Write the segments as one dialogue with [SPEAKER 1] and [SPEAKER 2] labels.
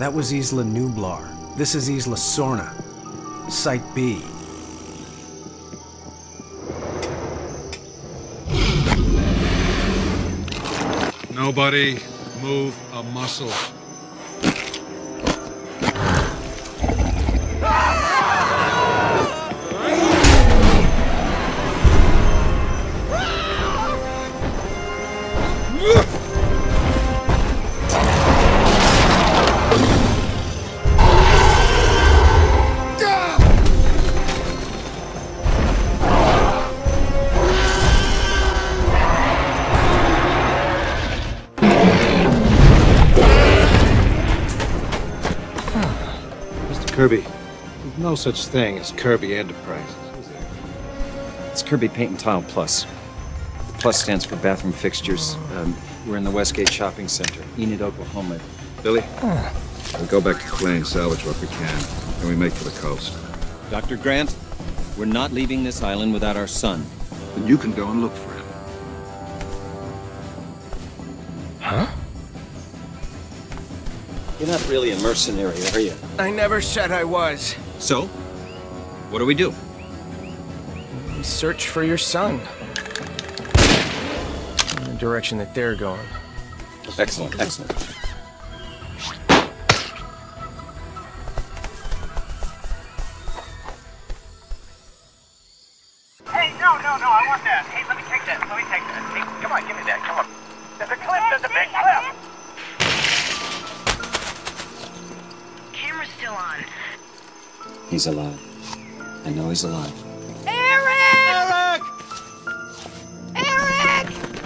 [SPEAKER 1] That was Isla Nublar. This is Isla Sorna. Site B.
[SPEAKER 2] Nobody move a muscle.
[SPEAKER 3] Kirby, there's no such thing as Kirby Enterprises, is there?
[SPEAKER 4] It's Kirby Paint and Tile Plus. The plus stands for bathroom fixtures. We're in the Westgate Shopping Center, Enid, Oklahoma.
[SPEAKER 5] Billy, we go back to Clay and salvage what we can, and we make for the coast.
[SPEAKER 4] Dr. Grant, we're not leaving this island without our son.
[SPEAKER 5] Then you can go and look for him.
[SPEAKER 4] Huh? You're not really a mercenary, are you?
[SPEAKER 6] I never said I was.
[SPEAKER 4] So? What do we do?
[SPEAKER 6] Search for your son. In the direction that they're going.
[SPEAKER 4] Excellent, excellent.
[SPEAKER 7] Hey, no, I want that. Hey, let me take that. Hey, come on, give me that. Come on. There's a cliff. There's a big cliff.
[SPEAKER 8] Camera's still on.
[SPEAKER 4] He's alive. I know he's alive.
[SPEAKER 8] Eric! Eric!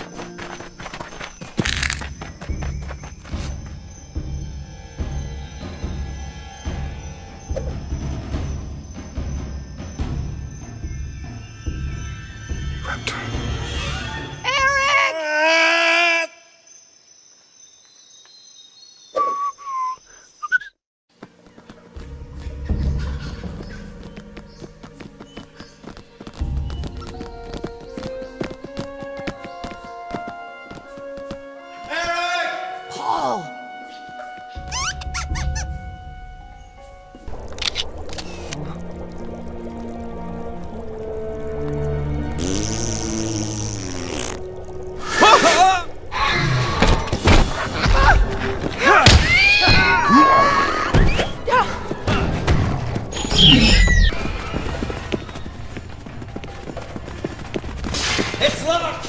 [SPEAKER 6] It's locked!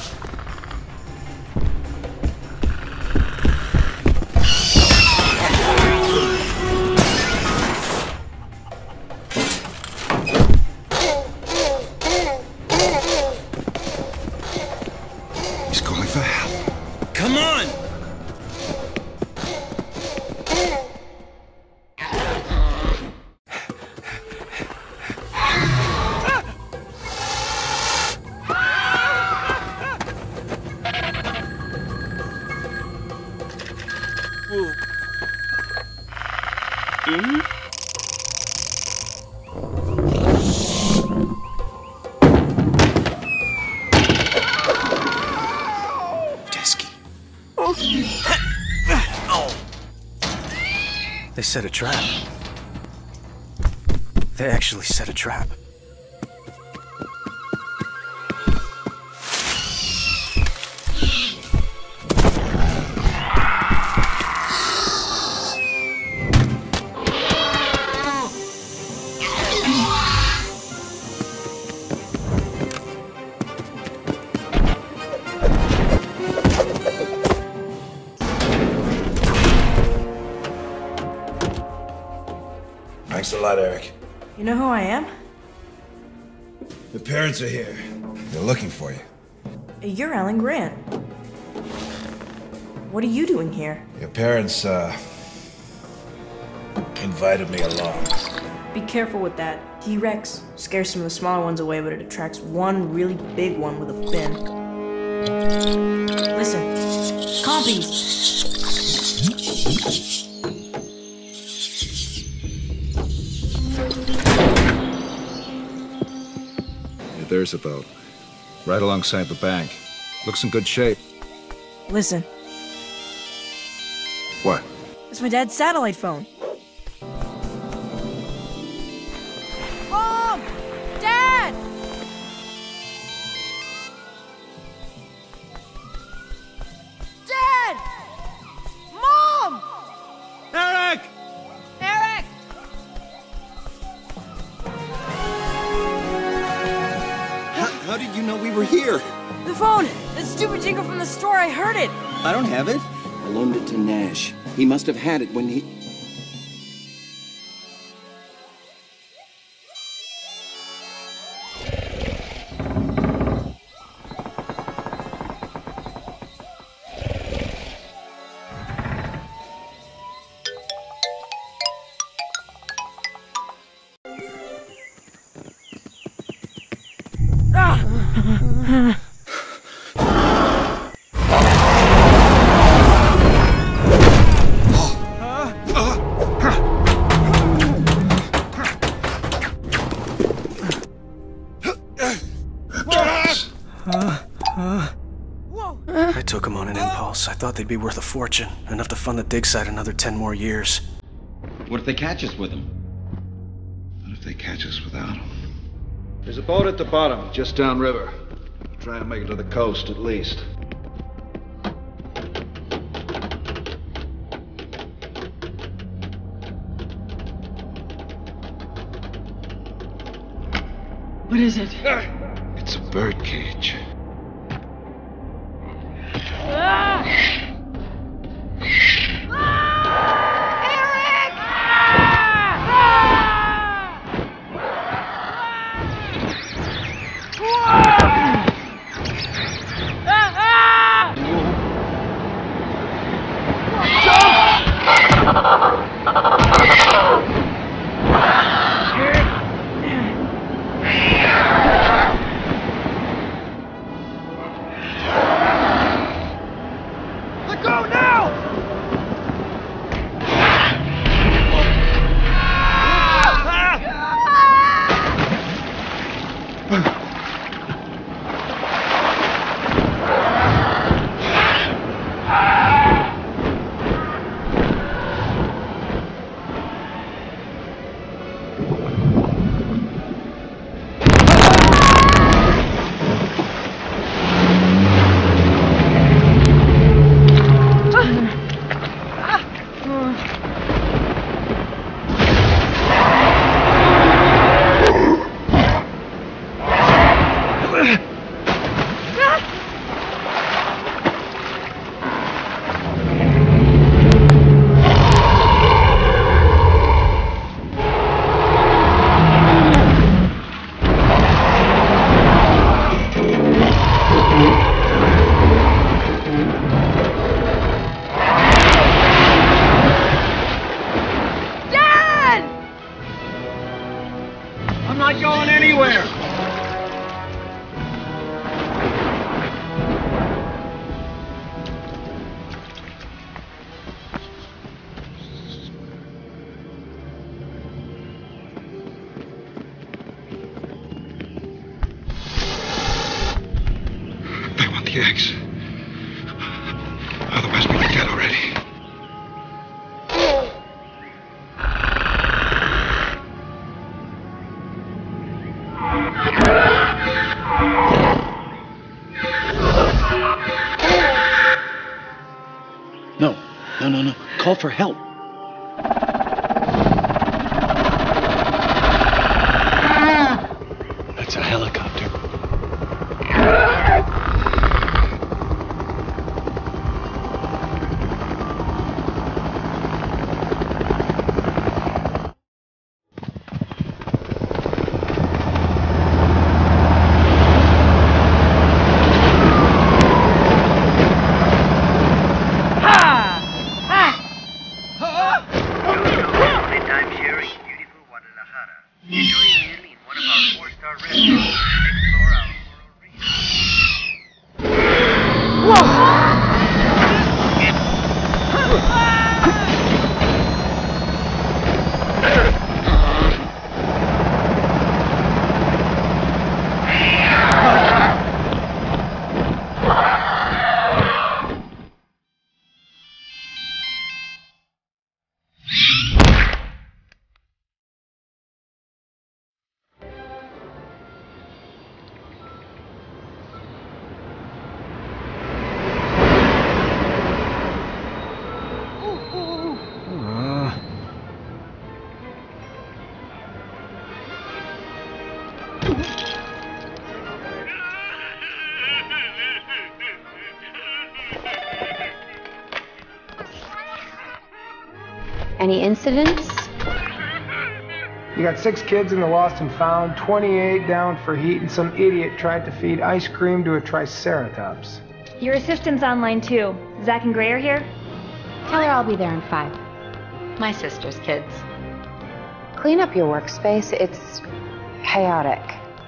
[SPEAKER 5] He's calling for help.
[SPEAKER 6] Come on!
[SPEAKER 1] They set a trap. They actually set a trap.
[SPEAKER 9] Thanks a lot, Eric.
[SPEAKER 10] You know who I am?
[SPEAKER 9] The parents are here. They're looking for you.
[SPEAKER 10] You're Alan Grant. What are you doing here?
[SPEAKER 9] Your parents, invited me along.
[SPEAKER 10] Be careful with that. T-Rex scares some of the smaller ones away, but it attracts one really big one with a fin. Listen. Compies!
[SPEAKER 5] There's a boat. Right alongside the bank. Looks in good shape.
[SPEAKER 10] Listen.
[SPEAKER 5] What?
[SPEAKER 10] It's my dad's satellite phone.
[SPEAKER 11] How did you know we were here?
[SPEAKER 8] The phone! The stupid jingle from the store, I heard it!
[SPEAKER 11] I don't have it. I loaned it to Nash. He must have had it when he...
[SPEAKER 1] I took them on an impulse. I thought they'd be worth a fortune, enough to fund the dig site another 10 more years.
[SPEAKER 11] What if they catch us with them?
[SPEAKER 5] What if they catch us without them?
[SPEAKER 3] There's a boat at the bottom, just downriver. Try and make it to the coast, at least.
[SPEAKER 8] What is it?
[SPEAKER 5] It's a bird cage. Eggs. Otherwise, we'd be dead already.
[SPEAKER 11] No. Call for help.
[SPEAKER 3] That's a helicopter.
[SPEAKER 12] Any incidents?
[SPEAKER 13] You got 6 kids in the lost and found, 28 down for heat, and some idiot tried to feed ice cream to a triceratops.
[SPEAKER 14] Your assistant's online too. Zach and Gray are here?
[SPEAKER 12] Tell her I'll be there in 5.
[SPEAKER 15] My sister's kids.
[SPEAKER 12] Clean up your workspace. It's chaotic.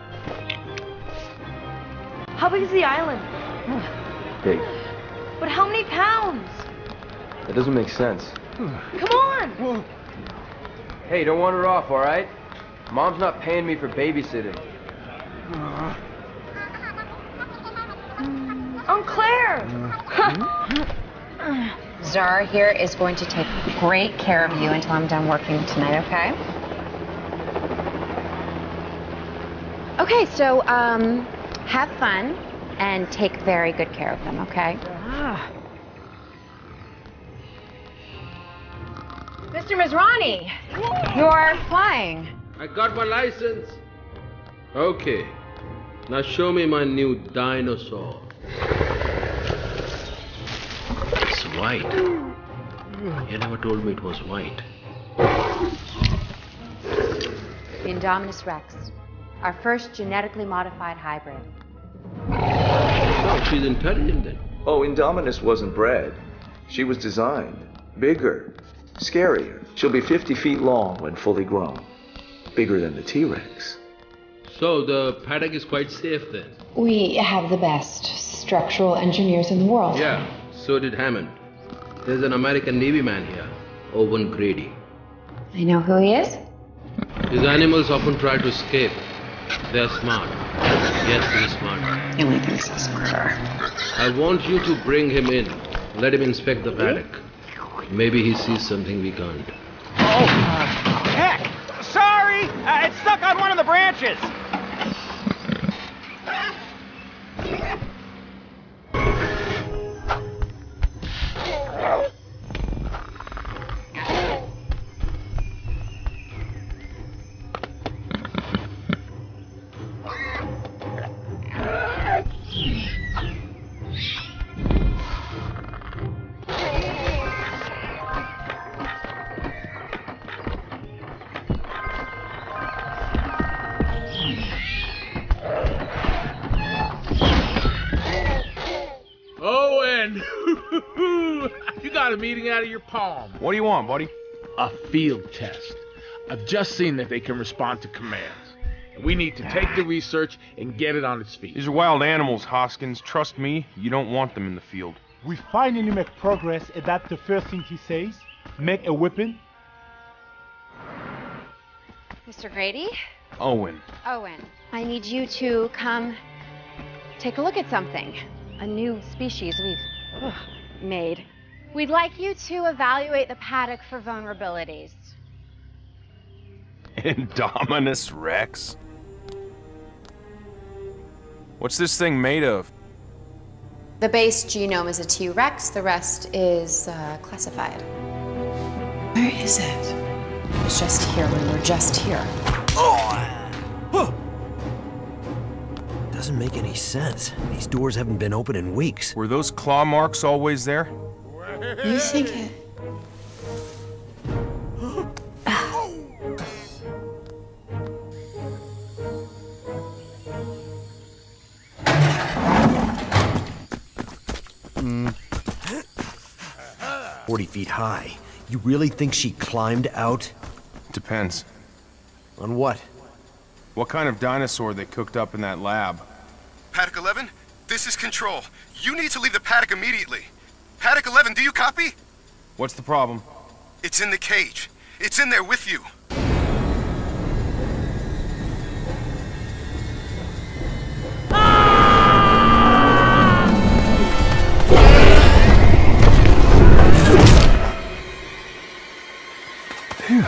[SPEAKER 14] How big is the island?
[SPEAKER 16] Big.
[SPEAKER 14] But how many pounds?
[SPEAKER 16] That doesn't make sense.
[SPEAKER 14] Come on!
[SPEAKER 16] Hey, don't wander off, all right? Mom's not paying me for babysitting.
[SPEAKER 14] Aunt Claire!
[SPEAKER 12] Zara here is going to take great care of you until I'm done working tonight, okay? Okay, so, have fun and take very good care of them, okay? Mr. Masrani, you're flying.
[SPEAKER 17] I got my license. Okay. Now show me my new dinosaur. It's white. You never told me it was white.
[SPEAKER 12] The Indominus Rex, our first genetically modified hybrid.
[SPEAKER 17] Oh, she's intelligent then.
[SPEAKER 18] Oh, Indominus wasn't bred. She was designed. Bigger. Scarier. She'll be 50 feet long when fully grown. Bigger than the T-Rex.
[SPEAKER 17] So the paddock is quite safe then?
[SPEAKER 12] We have the best structural engineers in the world.
[SPEAKER 17] Yeah, so did Hammond. There's an American Navy man here, Owen Grady.
[SPEAKER 12] I know who he is.
[SPEAKER 17] His animals often try to escape. They're smart. Yes, he's smart.
[SPEAKER 12] He only thinks he's smarter.
[SPEAKER 17] I want you to bring him in. Let him inspect the paddock. Maybe he sees something we can't.
[SPEAKER 7] Oh, heck! Sorry! It's stuck on one of the branches!
[SPEAKER 19] You got a meeting out of your palm.
[SPEAKER 20] What do you want, buddy?
[SPEAKER 19] A field test. I've just seen that they can respond to commands. And we need to take the research and get it on its feet.
[SPEAKER 20] These are wild animals, Hoskins. Trust me, you don't want them in the field.
[SPEAKER 21] We finally make progress, and that's the first thing he says. Make a weapon.
[SPEAKER 12] Mr. Grady?
[SPEAKER 20] Owen.
[SPEAKER 12] Owen, I need you to come take a look at something. A new species we've made. We'd like you to evaluate the paddock for vulnerabilities.
[SPEAKER 20] Indominus Rex? What's this thing made of?
[SPEAKER 12] The base genome is a T-Rex, the rest is classified. Where is it? It was just here when we were just here.
[SPEAKER 22] Doesn't make any sense. These doors haven't been open in weeks.
[SPEAKER 20] Were those claw marks always there?
[SPEAKER 12] You think it?
[SPEAKER 22] Mm. 40 feet high. You really think she climbed out?
[SPEAKER 20] Depends.
[SPEAKER 22] On what?
[SPEAKER 20] What kind of dinosaur they cooked up in that lab?
[SPEAKER 23] Paddock 11, this is Control. You need to leave the paddock immediately. Paddock 11, do you copy?
[SPEAKER 20] What's the problem?
[SPEAKER 23] It's in the cage. It's in there with you.
[SPEAKER 20] Phew.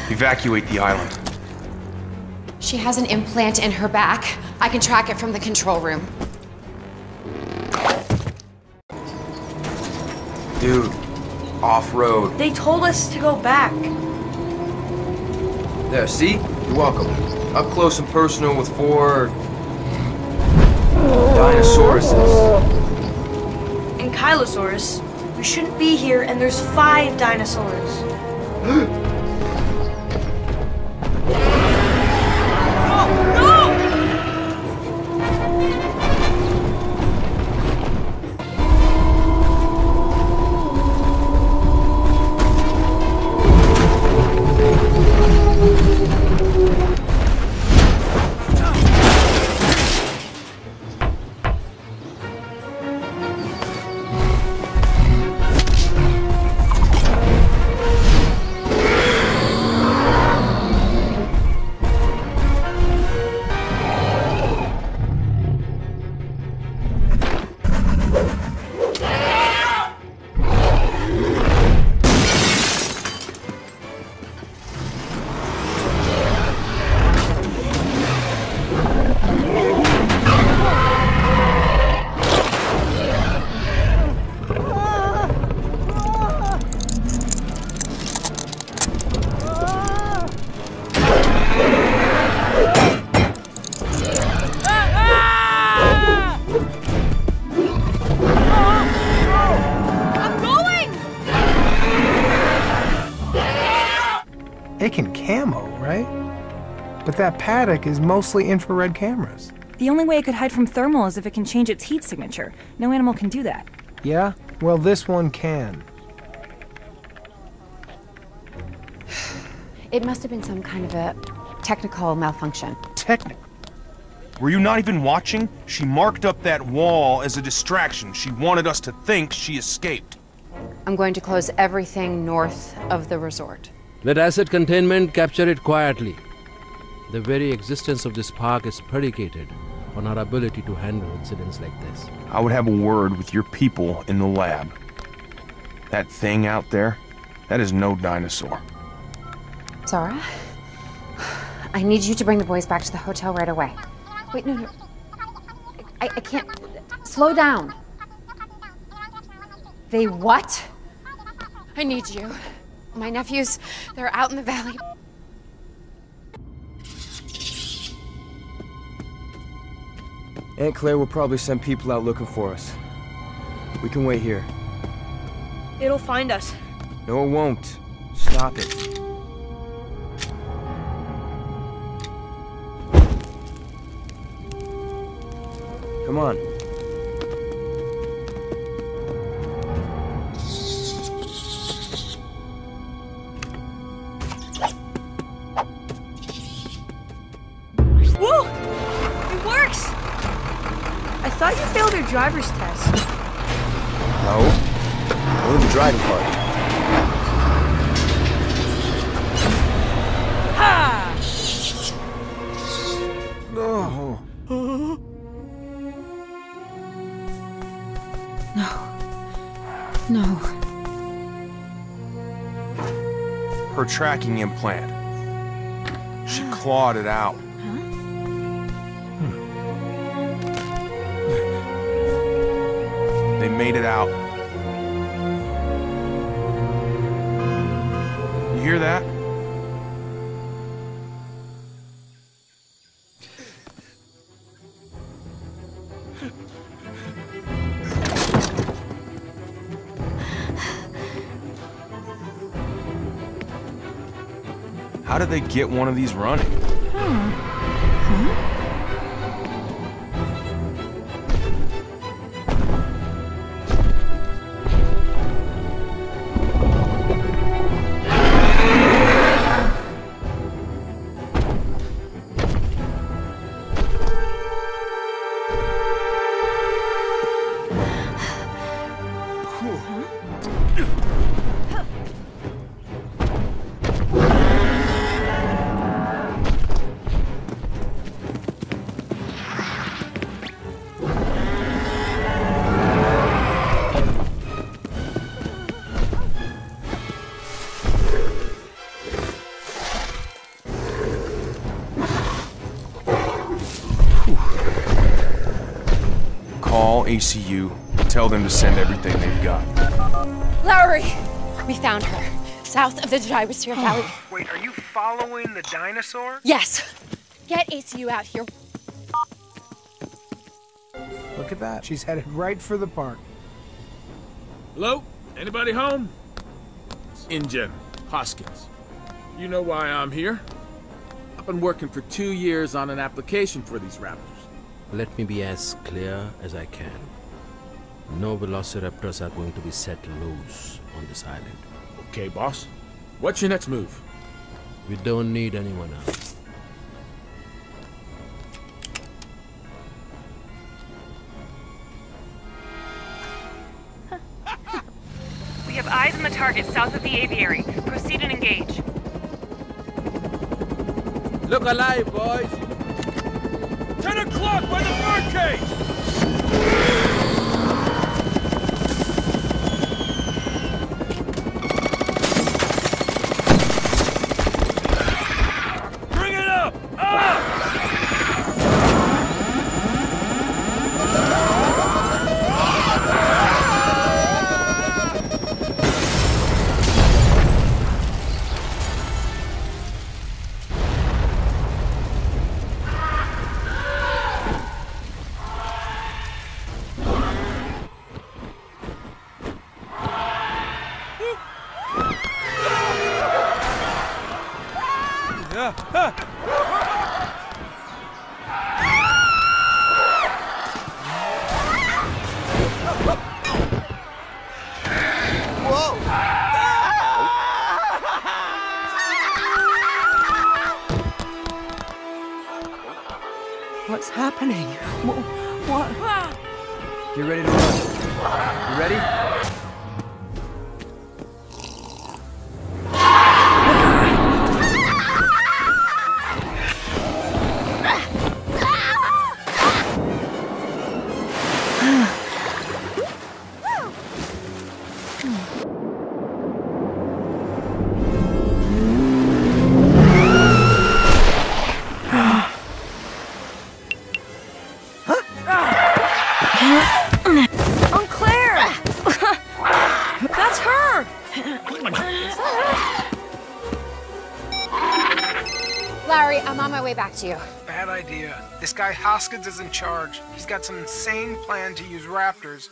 [SPEAKER 20] Evacuate the island.
[SPEAKER 12] She has an implant in her back. I can track it from the control room.
[SPEAKER 20] Dude, off-road.
[SPEAKER 14] They told us to go back.
[SPEAKER 16] There, see? You're welcome. Up close and personal with 4... Dinosauruses.
[SPEAKER 14] And Kylosaurus. We shouldn't be here, and there's 5 dinosaurs.
[SPEAKER 13] It can camo, right? But that paddock is mostly infrared cameras.
[SPEAKER 2] The only way it could hide from thermal is if it can change its heat signature. No animal can do that.
[SPEAKER 13] Yeah? Well, this one can.
[SPEAKER 12] It must have been some kind of a technical malfunction.
[SPEAKER 13] Technical?
[SPEAKER 20] Were you not even watching? She marked up that wall as a distraction. She wanted us to think she escaped.
[SPEAKER 12] I'm going to close everything north of the resort.
[SPEAKER 17] Let asset containment capture it quietly. The very existence of this park is predicated on our ability to handle incidents like this.
[SPEAKER 20] I would have a word with your people in the lab. That thing out there, that is no dinosaur.
[SPEAKER 12] Zara, I need you to bring the boys back to the hotel right away. Wait, no. I can't. Slow down. They what? I need you. My nephews, they're out in the valley.
[SPEAKER 16] Aunt Claire will probably send people out looking for us. We can wait here.
[SPEAKER 14] It'll find us.
[SPEAKER 16] No, it won't. Stop it. Come on.
[SPEAKER 14] Whoa! It works! I thought you failed your driver's test.
[SPEAKER 16] No. Only the driving part.
[SPEAKER 14] Ha!
[SPEAKER 16] No.
[SPEAKER 2] No.
[SPEAKER 20] Her tracking implant. She clawed it out. They made it out. You hear that? How did they get one of these running? ACU. Tell them to send everything they've got.
[SPEAKER 15] Lowry! We found her. South of the Gyrosphere Valley.
[SPEAKER 13] Wait, are you following the dinosaur?
[SPEAKER 15] Yes! Get ACU out here.
[SPEAKER 13] Look at that. She's headed right for the park.
[SPEAKER 19] Hello? Anybody home? InGen, Hoskins. You know why I'm here? I've been working for 2 years on an application for these raptors.
[SPEAKER 17] Let me be as clear as I can. No velociraptors are going to be set loose on this island.
[SPEAKER 19] Okay, boss. What's your next move?
[SPEAKER 17] We don't need anyone else.
[SPEAKER 2] We have eyes on the target south of the aviary. Proceed and engage.
[SPEAKER 17] Look alive, boys!
[SPEAKER 20] 10 o'clock by the birdcage! Bring it up! Up!
[SPEAKER 8] What's happening? What?
[SPEAKER 16] Get ready to run. You ready?
[SPEAKER 12] Lowry, I'm on my way back to you.
[SPEAKER 13] Bad idea. This guy Hoskins is in charge. He's got some insane plan to use raptors.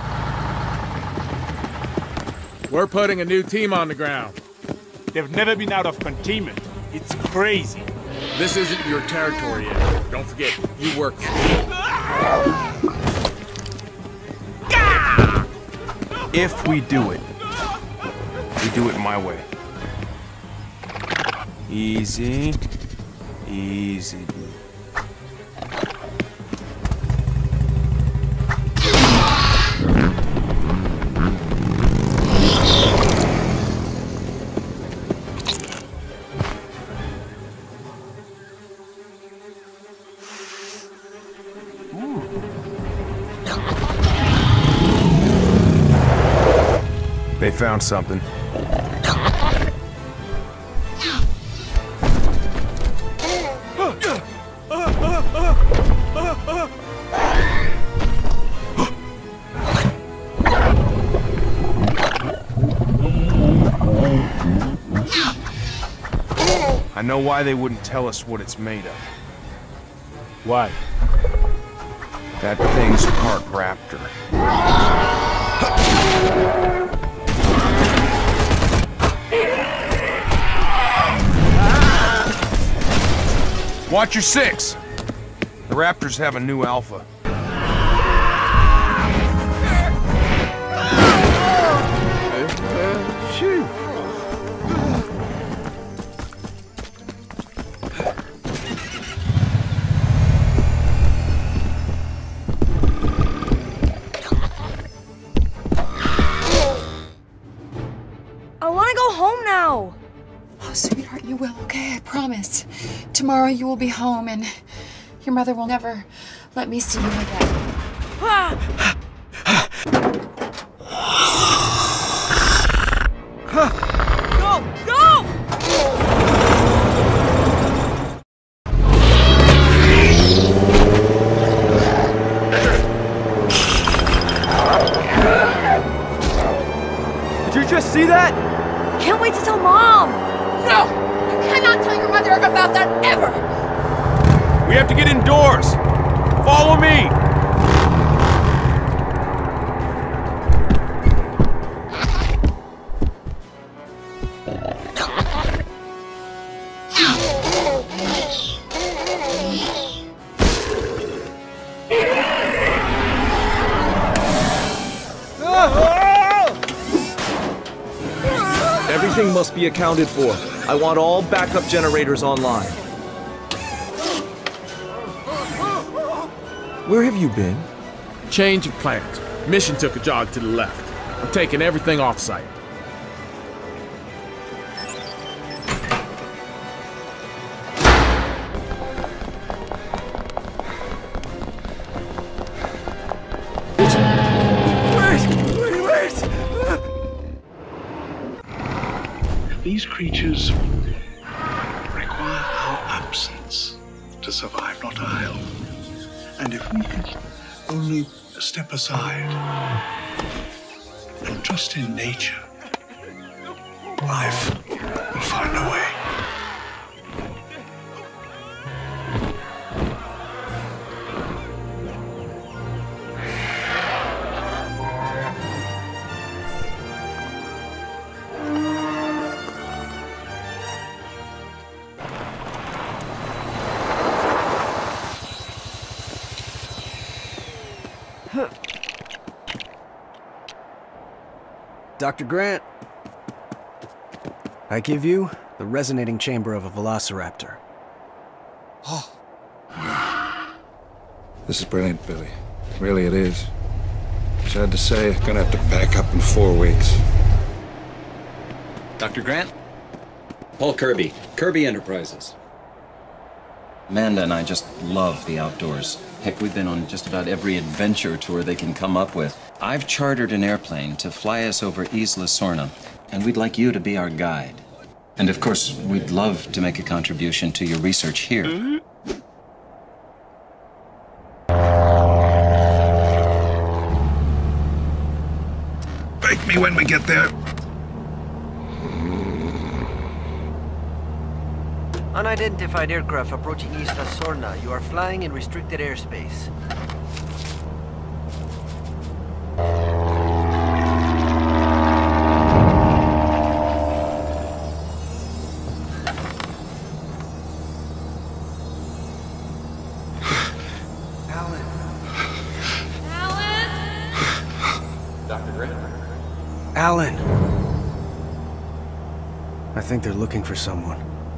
[SPEAKER 19] We're putting a new team on the ground.
[SPEAKER 21] They've never been out of containment. It's crazy.
[SPEAKER 19] This isn't your territory anymore. Don't forget, you work for me.
[SPEAKER 20] If we do it my way. Easy. Easy. They found something. I know why they wouldn't tell us what it's made of.
[SPEAKER 21] Why?
[SPEAKER 20] That thing's part raptor. Watch your six! The raptors have a new alpha.
[SPEAKER 14] I want to go home now.
[SPEAKER 15] Oh, sweetheart, you will, okay? I promise. Tomorrow you will be home and your mother will never let me see you again.
[SPEAKER 14] Go! Go!
[SPEAKER 4] Everything must be accounted for. I want all backup generators online. Where have you been?
[SPEAKER 19] Change of plans. Mission took a jog to the left. I'm taking everything off-site.
[SPEAKER 6] These creatures require our absence to survive, not our help. And if we could only step aside and trust in nature, life will find a way.
[SPEAKER 1] Dr. Grant, I give you the resonating chamber of a velociraptor.
[SPEAKER 5] This is brilliant, Billy. Really, it is. Sad to say, gonna have to pack up in 4 weeks.
[SPEAKER 11] Dr. Grant? Paul Kirby, Kirby Enterprises. Amanda and I just love the outdoors. Heck, we've been on just about every adventure tour they can come up with. I've chartered an airplane to fly us over Isla Sorna, and we'd like you to be our guide. And of course, we'd love to make a contribution to your research here.
[SPEAKER 6] Wake me when we get there.
[SPEAKER 9] Unidentified aircraft approaching Isla Sorna. You are flying in restricted airspace.
[SPEAKER 11] Dr. Grant?
[SPEAKER 1] Alan! I think they're looking for someone.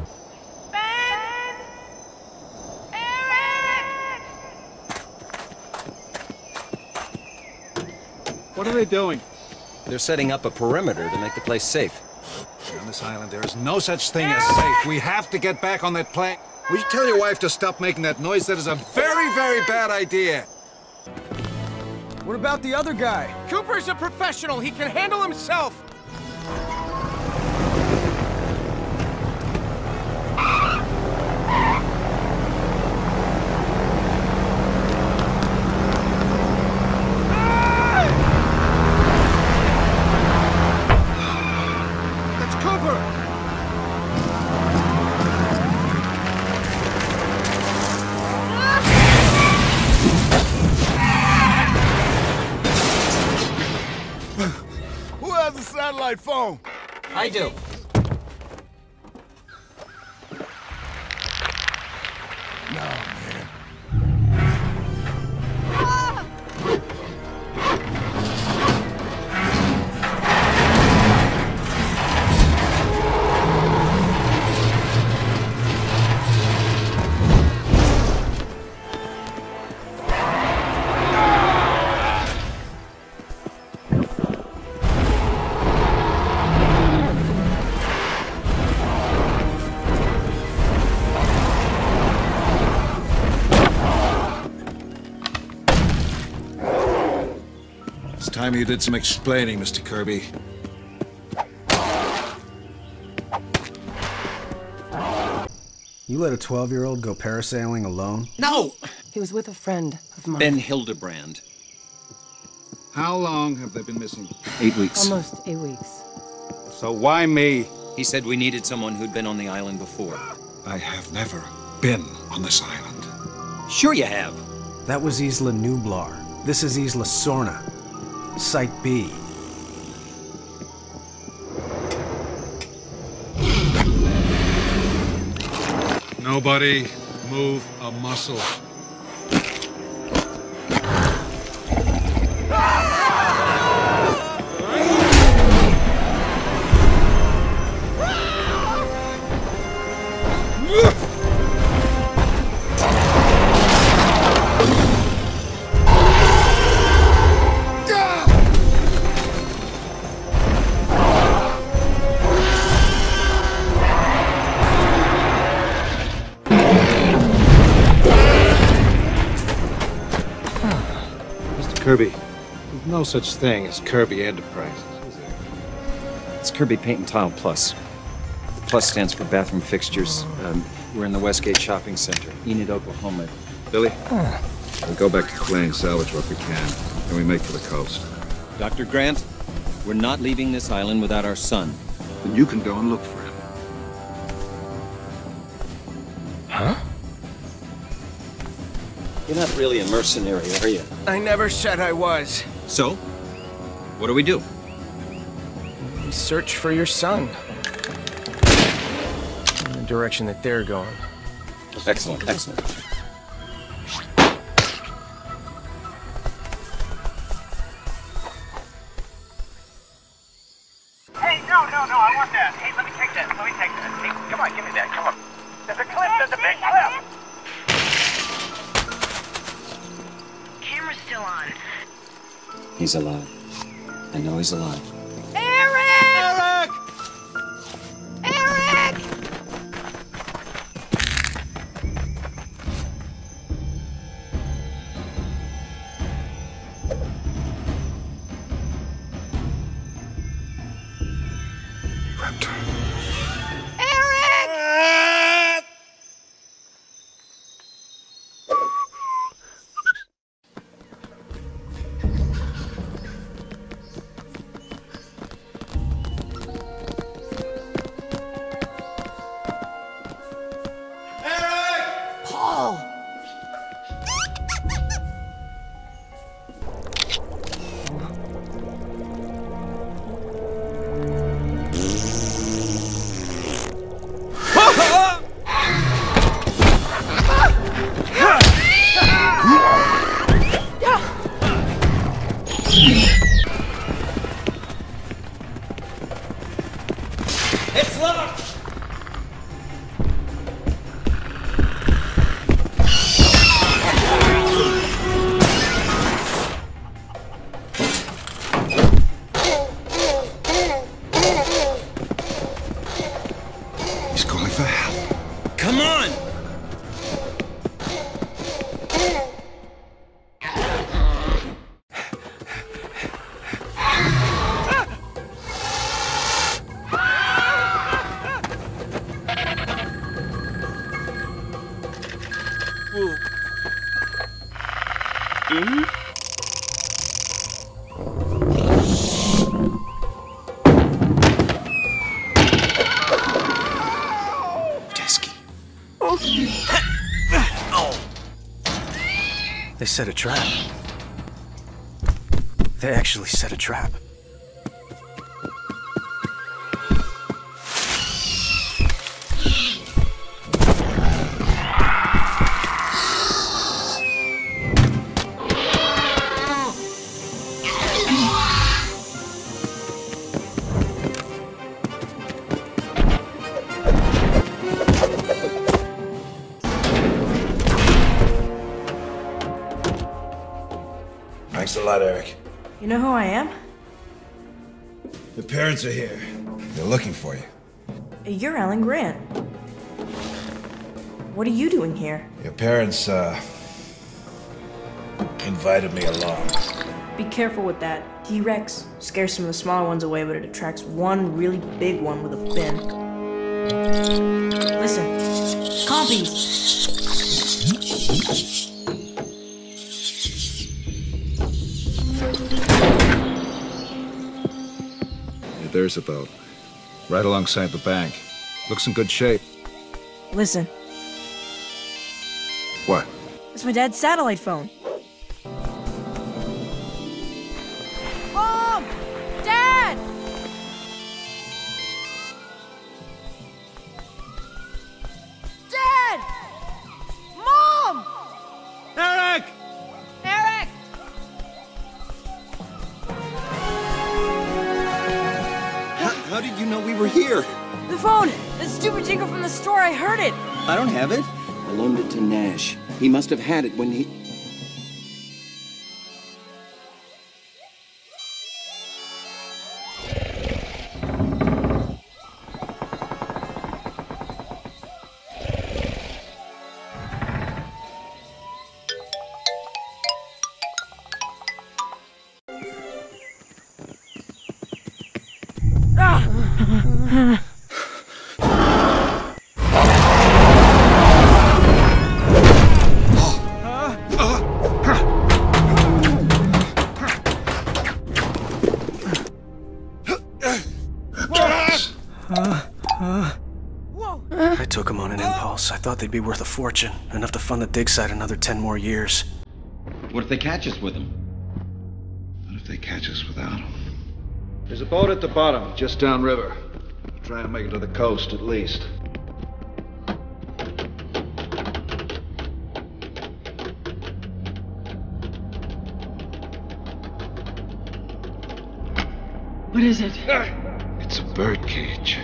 [SPEAKER 3] What are they doing?
[SPEAKER 11] They're setting up a perimeter to make the place safe.
[SPEAKER 3] On this island, there is no such thing as safe. We have to get back on that plane. Will you tell your wife to stop making that noise? That is a very, very bad idea.
[SPEAKER 16] What about the other guy?
[SPEAKER 24] Cooper's a professional. He can handle himself. That's Cooper. Who has a satellite phone?
[SPEAKER 9] I do.
[SPEAKER 3] It's time you did some explaining, Mr. Kirby.
[SPEAKER 1] You let a 12-year-old go parasailing alone?
[SPEAKER 11] No!
[SPEAKER 15] He was with a friend of mine.
[SPEAKER 11] Ben Hildebrand.
[SPEAKER 3] How long have they been missing?
[SPEAKER 11] 8 weeks.
[SPEAKER 15] Almost 8 weeks.
[SPEAKER 3] So why me?
[SPEAKER 11] He said we needed someone who'd been on the island before.
[SPEAKER 3] I have never been on this island.
[SPEAKER 11] Sure you have.
[SPEAKER 1] That was Isla Nublar. This is Isla Sorna. Site B.
[SPEAKER 3] Nobody move a muscle. Kirby, there's no such thing as Kirby Enterprises, is there?
[SPEAKER 11] It's Kirby Paint and Tile Plus. The Plus stands for bathroom fixtures. We're in the Westgate Shopping Center, Enid, Oklahoma.
[SPEAKER 3] Billy, we go back to Clay and salvage what we can, and we make for the coast.
[SPEAKER 11] Dr. Grant, we're not leaving this island without our son.
[SPEAKER 3] Then you can go and look for him.
[SPEAKER 11] Huh? You're not really a mercenary, are you?
[SPEAKER 24] I never said I was.
[SPEAKER 11] So? What do we do?
[SPEAKER 21] We search for your son. In the direction that they're going.
[SPEAKER 11] Excellent, excellent.
[SPEAKER 7] Hey, no, I want that. Hey, let me take that. Hey, come on, give me that, come on. There's a clip, there's a big clip.
[SPEAKER 10] Camera's still on.
[SPEAKER 11] He's alive. I know he's alive.
[SPEAKER 14] Eric! Eric!
[SPEAKER 7] It's locked!
[SPEAKER 3] He's calling for help.
[SPEAKER 11] Come on!
[SPEAKER 1] They set a trap. They actually set a trap.
[SPEAKER 5] Thanks a lot, Eric.
[SPEAKER 8] You know who I am?
[SPEAKER 5] The parents are here. They're looking for you.
[SPEAKER 8] You're Alan Grant. What are you doing here?
[SPEAKER 5] Your parents, invited me along.
[SPEAKER 8] Be careful with that. T-Rex scares some of the smaller ones away, but it attracts one really big one with a fin. Listen. Compies!
[SPEAKER 3] There's a boat. Right alongside the bank. Looks in good shape.
[SPEAKER 8] Listen.
[SPEAKER 3] What?
[SPEAKER 8] It's my dad's satellite phone.
[SPEAKER 14] Mom! Dad! Dad! Mom!
[SPEAKER 7] Eric!
[SPEAKER 14] Eric!
[SPEAKER 11] How did you know we were here?
[SPEAKER 8] The phone! The stupid jingle from the store, I heard it!
[SPEAKER 11] I don't have it. I loaned it to Nash. He must have had it when he...
[SPEAKER 1] I took them on an impulse. I thought they'd be worth a fortune, enough to fund the dig site another 10 more years.
[SPEAKER 11] What if they catch us with them?
[SPEAKER 3] What if they catch us without them? There's a boat at the bottom, just downriver. Try and make it to the coast, at least.
[SPEAKER 15] What is it?
[SPEAKER 3] It's a bird cage.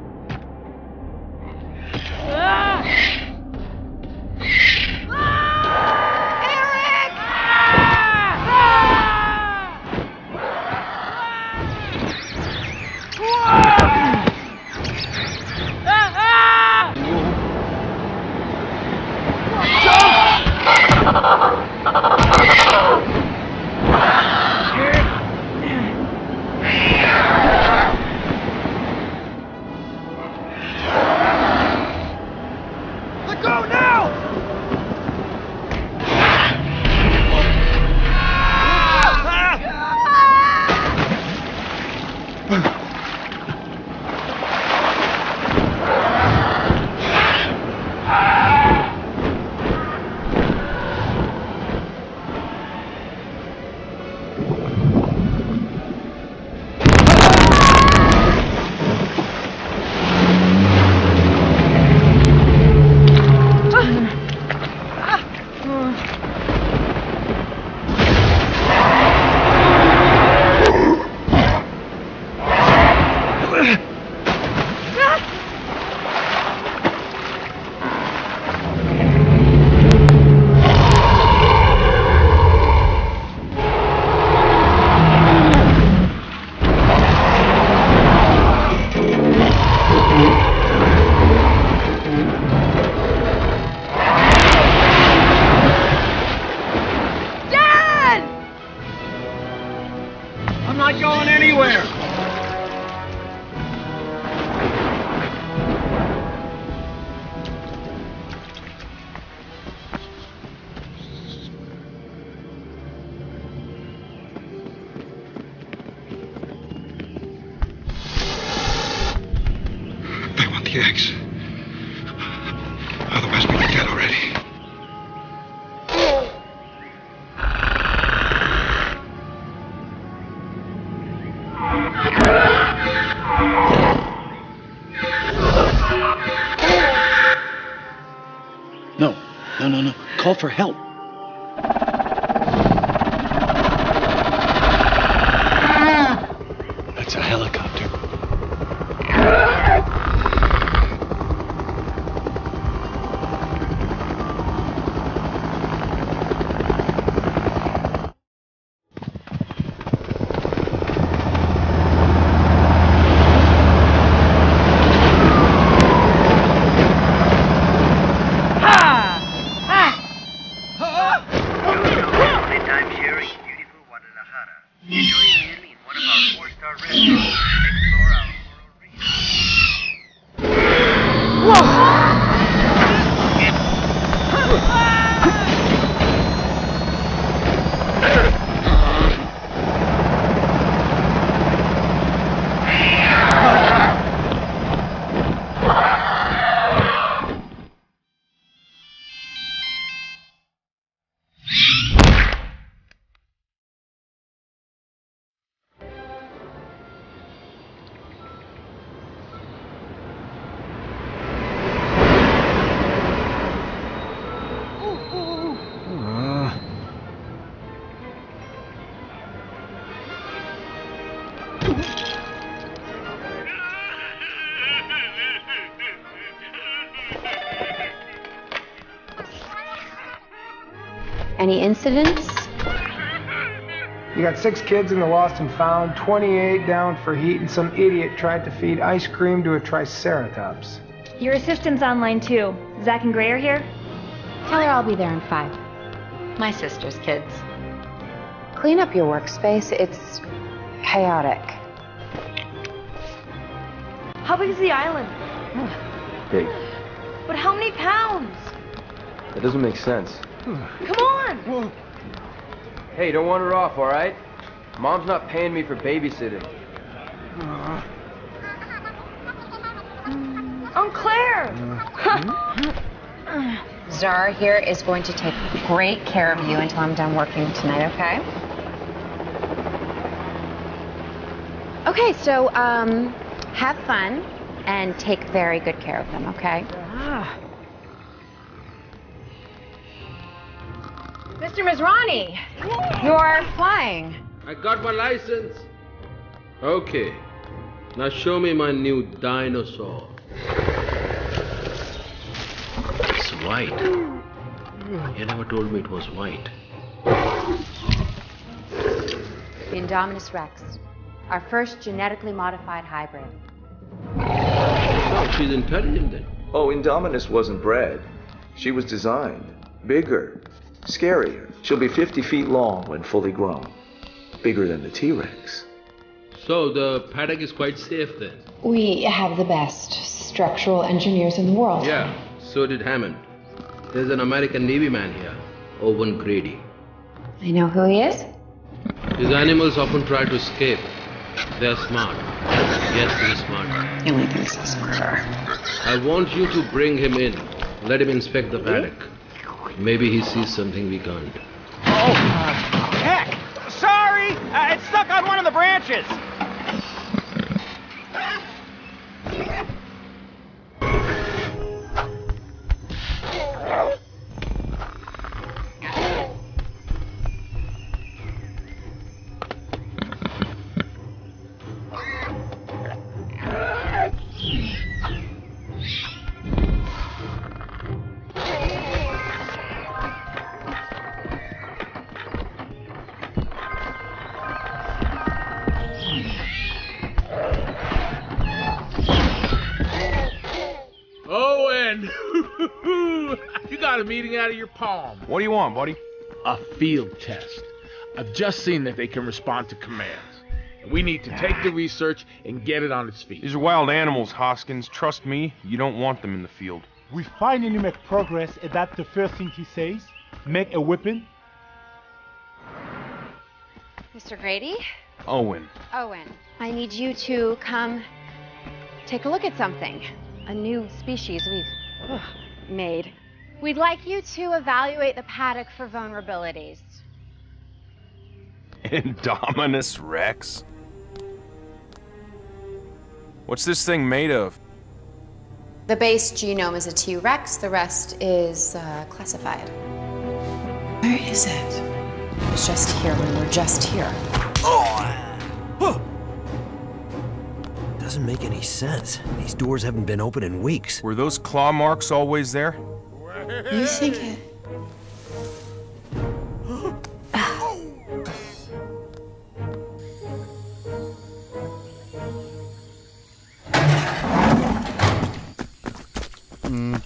[SPEAKER 3] The eggs. Otherwise, we'd be dead already.
[SPEAKER 11] No. Call for help.
[SPEAKER 6] That's a helicopter.
[SPEAKER 12] Any incidents?
[SPEAKER 13] You got 6 kids in the lost and found, 28 down for heat, and some idiot tried to feed ice cream to a triceratops.
[SPEAKER 2] Your assistant's online too. Zach and Gray are here?
[SPEAKER 12] Tell her I'll be there in 5. My sister's kids. Clean up your workspace. It's chaotic.
[SPEAKER 2] How big is the island?
[SPEAKER 16] Big.
[SPEAKER 2] But how many pounds?
[SPEAKER 16] That doesn't make sense.
[SPEAKER 2] Come on!
[SPEAKER 16] Hey, don't wander off, all right? Mom's not paying me for babysitting.
[SPEAKER 2] Uncle found Claire!
[SPEAKER 12] Zara here is going to take great care of you until I'm done working tonight, okay? Okay, so, have fun and take very good care of them, okay? Mr. Mizrani, you're flying.
[SPEAKER 17] I got my license. Okay. Now show me my new dinosaur. It's white. You never told me it was white.
[SPEAKER 12] The Indominus Rex, our first genetically modified hybrid.
[SPEAKER 17] Oh, she's intelligent then.
[SPEAKER 4] Oh, Indominus wasn't bred. She was designed. Bigger. Scarier. She'll be 50 feet long when fully grown. Bigger than the T-Rex.
[SPEAKER 17] So the paddock is quite safe then?
[SPEAKER 10] We have the best structural engineers in the world.
[SPEAKER 17] Yeah, so did Hammond. There's an American Navy man here, Owen Grady.
[SPEAKER 12] I know who he is.
[SPEAKER 17] His animals often try to escape. They're smart. Yes, they're smart.
[SPEAKER 10] The only thing so smarter.
[SPEAKER 17] I want you to bring him in. Let him inspect the paddock. Maybe he sees something we can't.
[SPEAKER 7] Oh, heck! Sorry! It's stuck on one of the branches!
[SPEAKER 19] You got a meeting out of your palm.
[SPEAKER 20] What do you want, buddy?
[SPEAKER 19] A field test. I've just seen that they can respond to commands. And we need to take the research and get it on its feet.
[SPEAKER 20] These are wild animals, Hoskins. Trust me, you don't want them in the field.
[SPEAKER 21] We finally make progress, and that's the first thing he says. Make a weapon.
[SPEAKER 12] Mr. Grady?
[SPEAKER 20] Owen.
[SPEAKER 12] Owen, I need you to come take a look at something. A new species we've made. We'd like you to evaluate the paddock for vulnerabilities.
[SPEAKER 20] Indominus Rex? What's this thing made of?
[SPEAKER 10] The base genome is a T-Rex, the rest is classified. Where is it? It's just here when we're just here.
[SPEAKER 9] Doesn't make any sense. These doors haven't been open in weeks.
[SPEAKER 20] Were those claw marks always there?
[SPEAKER 10] You think it...
[SPEAKER 9] Mm.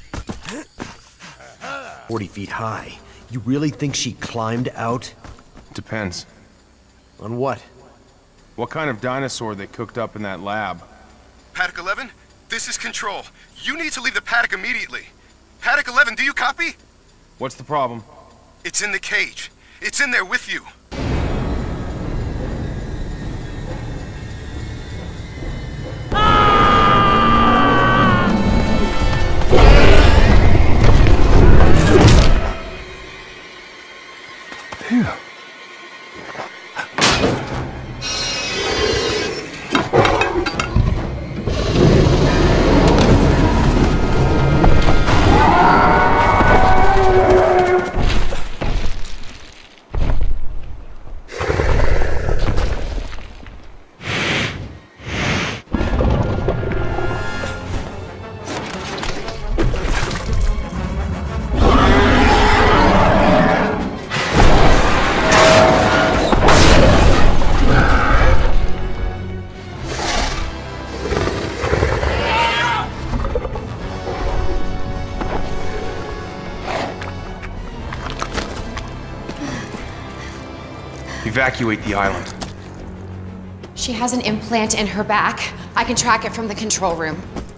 [SPEAKER 9] 40 feet high. You really think she climbed out?
[SPEAKER 20] Depends.
[SPEAKER 9] On what?
[SPEAKER 20] What kind of dinosaur they cooked up in that lab?
[SPEAKER 18] Paddock 11, this is Control. You need to leave the paddock immediately. Paddock 11, do you copy?
[SPEAKER 20] What's the problem?
[SPEAKER 18] It's in the cage. It's in there with you.
[SPEAKER 20] Phew. Evacuate the island.
[SPEAKER 10] She has an implant in her back. I can track it from the control room.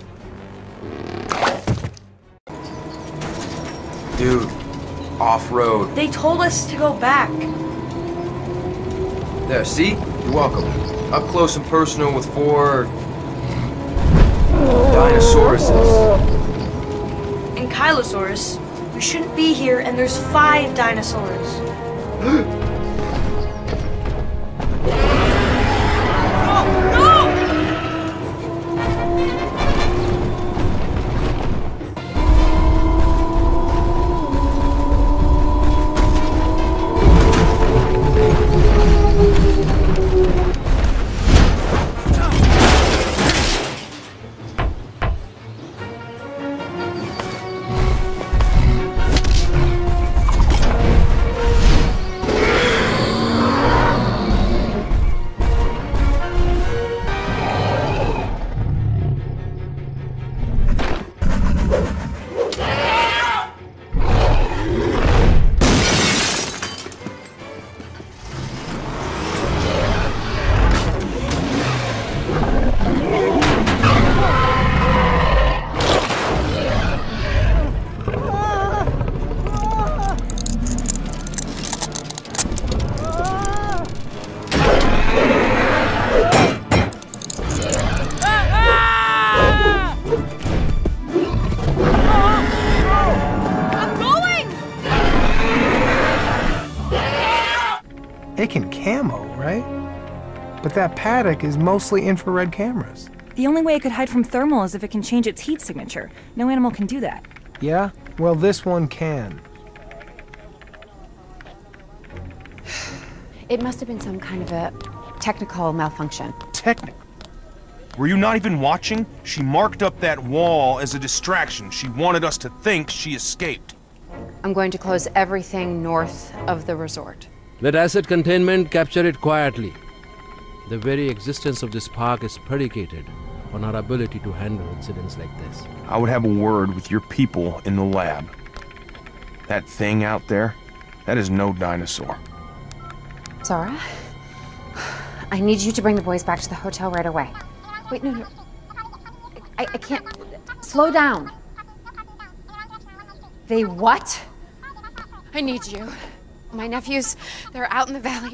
[SPEAKER 16] Dude, off-road.
[SPEAKER 8] They told us to go back.
[SPEAKER 16] There, see? You're welcome. Up close and personal with 4... Dinosauruses.
[SPEAKER 8] And Kylosaurus. We shouldn't be here, and there's 5 dinosaurs.
[SPEAKER 13] It can camo, right? But that paddock is mostly infrared cameras.
[SPEAKER 5] The only way it could hide from thermal is if it can change its heat signature. No animal can do that.
[SPEAKER 13] Yeah? Well, this one can.
[SPEAKER 12] It must have been some kind of a technical malfunction.
[SPEAKER 20] Technical? Were you not even watching? She marked up that wall as a distraction. She wanted us to think she escaped.
[SPEAKER 12] I'm going to close everything north of the resort.
[SPEAKER 17] Let asset containment capture it quietly. The very existence of this park is predicated on our ability to handle incidents like this.
[SPEAKER 20] I would have a word with your people in the lab. That thing out there, that is no dinosaur.
[SPEAKER 12] Zara, I need you to bring the boys back to the hotel right away. Wait, no. I can't. Slow down. They what? I need you. My nephews, they're out in the valley.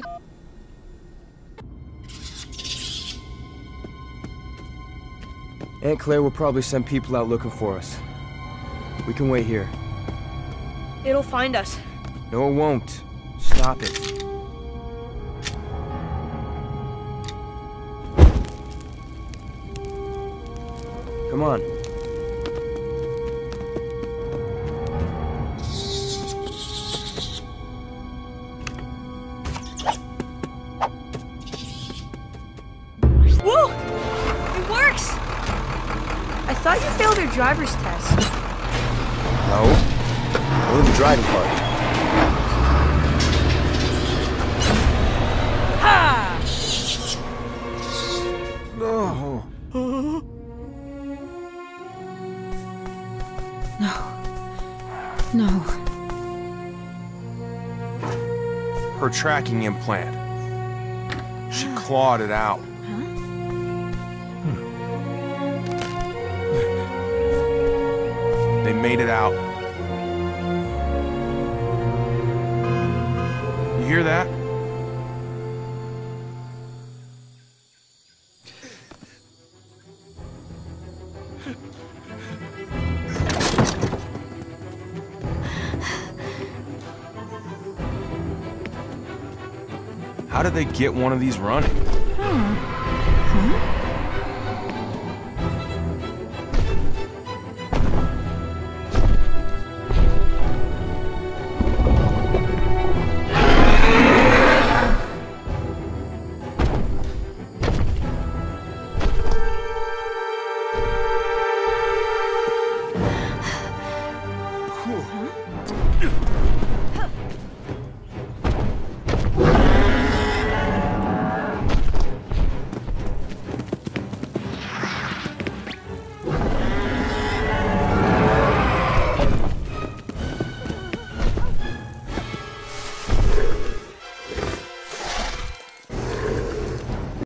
[SPEAKER 16] Aunt Claire will probably send people out looking for us. We can wait here.
[SPEAKER 8] It'll find us.
[SPEAKER 16] No, it won't. Stop it. Come on.
[SPEAKER 14] Whoa! It works! I thought you failed your driver's test.
[SPEAKER 16] No. Only the driving part.
[SPEAKER 14] Ha!
[SPEAKER 16] No.
[SPEAKER 15] No.
[SPEAKER 20] Her tracking implant. She clawed it out. They made it out. You hear that? How did they get one of these running?
[SPEAKER 5] Huh?